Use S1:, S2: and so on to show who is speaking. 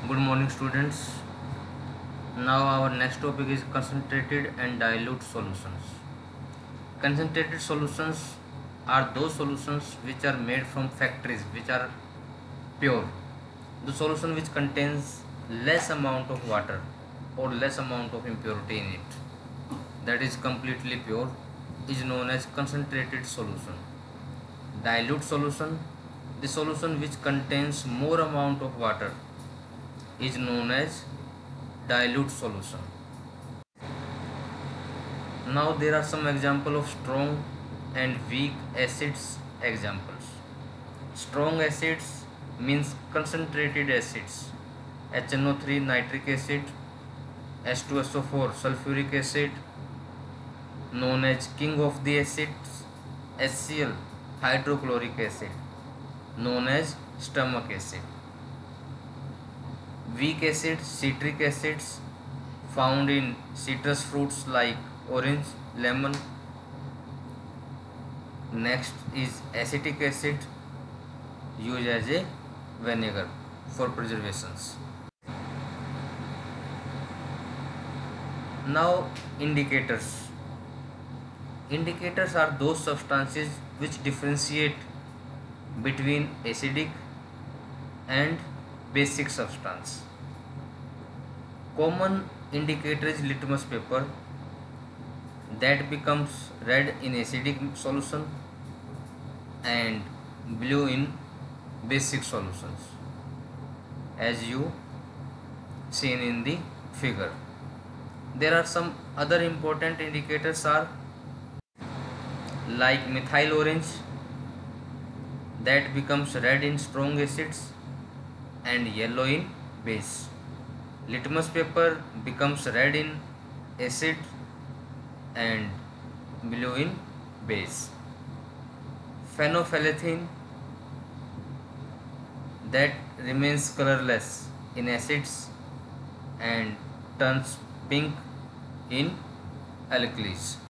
S1: Good morning, students. Now our next topic is concentrated and dilute solutions. Concentrated solutions are those solutions which are made from factories, which are pure. The solution which contains less amount of water or less amount of impurity in it, that is completely pure, is known as concentrated solution. Dilute solution, the solution which contains more amount of water, is known as dilute solution. Now there are some example of strong and weak acids examples. Strong acids means concentrated acids. HNO3 nitric acid, H2SO4 sulfuric acid, known as king of the acids. HCl hydrochloric acid, known as stomach acid. Weak acids, citric acids, found in citrus fruits like orange, lemon. Next is acetic acid, used as a vinegar for preservations. Now indicators. Indicators are those substances which differentiate between acidic and basic substance. Common indicator is litmus paper, that becomes red in acidic solution and blue in basic solutions, as you seen in the figure. There are some other important indicators are like methyl orange, that becomes red in strong acids and yellow in base. Litmus paper becomes red in acid and blue in base. Phenolphthalein, that remains colorless in acids and turns pink in alkalis.